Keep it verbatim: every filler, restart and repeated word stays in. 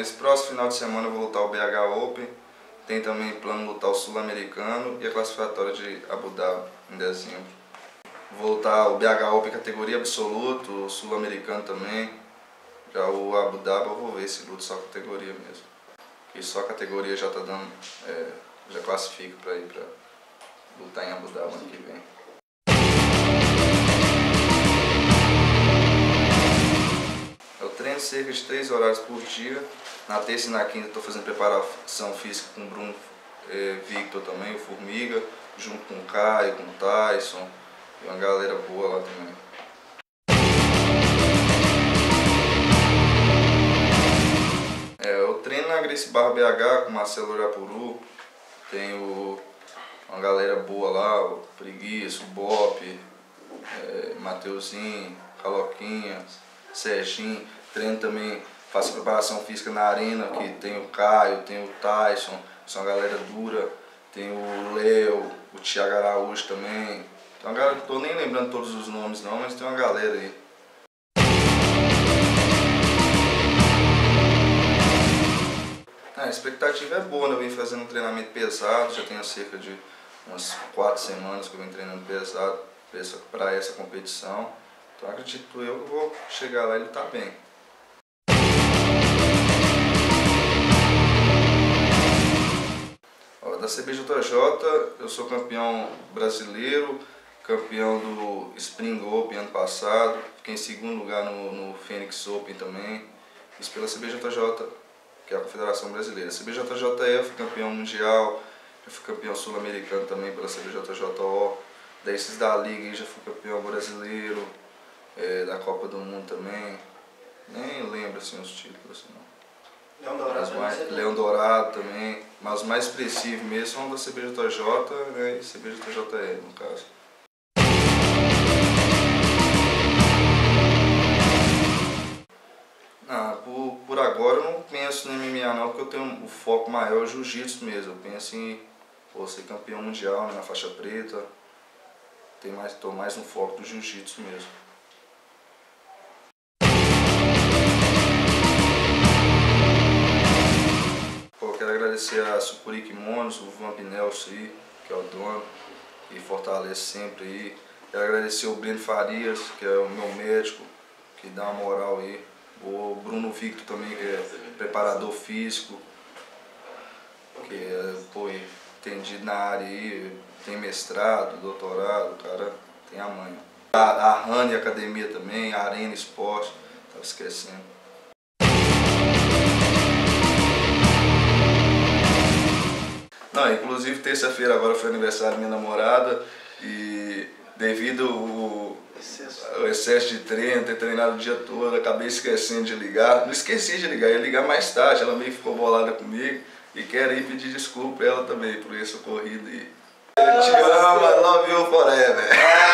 esse próximo final de semana eu vou lutar o B H Open. Tem também plano lutar o Sul-Americano e a classificatória de Abu Dhabi em dezembro. Vou lutar o B H Open categoria absoluto, o Sul-Americano também. Já o Abu Dhabi eu vou ver se luto só categoria mesmo. Porque só a categoria já tá dando, é, já classifica para ir para lutar em Abu Dhabi ano que vem. Eu treino cerca de três horários por dia. Na terça e na quinta estou fazendo preparação física com o Bruno é, Victor também, o Formiga, junto com o Caio, com o Tyson, e uma galera boa lá também. É, eu treino na Gracie Barra B H com o Marcelo Urapuru, tenho uma galera boa lá, o Preguiça, o Bop, é, Mateuzinho, Caloquinha, Serginho. Treino também, faço preparação física na arena, que tem o Caio, tem o Tyson, são uma galera dura, tem o Léo, o Thiago Araújo também. Então, galera, não tô nem lembrando todos os nomes não, mas tem uma galera aí. A expectativa é boa, né? Eu venho fazendo um treinamento pesado, já tenho cerca de umas quatro semanas que eu venho treinando pesado para essa competição. Então acredito eu que vou chegar lá e ele tá bem. Ó, da C B J J eu sou campeão brasileiro, campeão do Spring Open ano passado, fiquei em segundo lugar no, no Phoenix Open também, isso pela C B J J, que é a Confederação Brasileira. C B J J E, eu fui campeão mundial, eu fui campeão sul-americano também pela C B J J O, desses da Liga já fui campeão brasileiro, é, da Copa do Mundo também, nem lembro assim os títulos assim, não. Leão Dourado, mais, Leão Dourado também, mas os mais expressivos mesmo são da C B J J, né, e C B J J E no caso. Ah, por, por agora eu não penso no M M A não, porque eu tenho o foco maior no jiu-jitsu mesmo. Eu penso em pô, ser campeão mundial, né, na faixa preta. Tem mais, tô mais no foco do jiu-jitsu mesmo. Pô, eu quero agradecer a Sucuri Kimonos, o Vamp Nelson aí, que é o dono, que fortalece sempre aí. Quero agradecer o Breno Farias, que é o meu médico, que dá uma moral aí. O Bruno Victor também, que é preparador físico, que é, pô, entendido na área aí, tem mestrado, doutorado, o cara tem a manha. A, a Rani Academia também, a Arena Esporte, tava esquecendo. Não, inclusive terça-feira agora foi aniversário da minha namorada e devido ao o excesso de treino, ter treinado o dia todo, acabei esquecendo de ligar. Não esqueci de ligar, ia ligar mais tarde, ela meio que ficou bolada comigo e quero ir pedir desculpa pra ela também por esse ocorrido aí. Eu te amo, I love you forever.